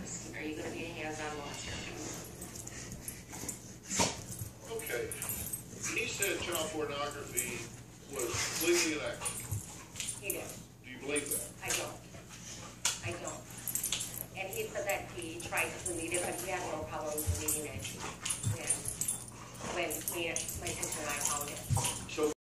honest. Are you gonna be a hands-on monster? Okay. He said child pornography was legally enacted. He did. Do you believe that? I don't. And he said that he tried to delete it, but he had no problem deleting it. And when my sister and I found it. So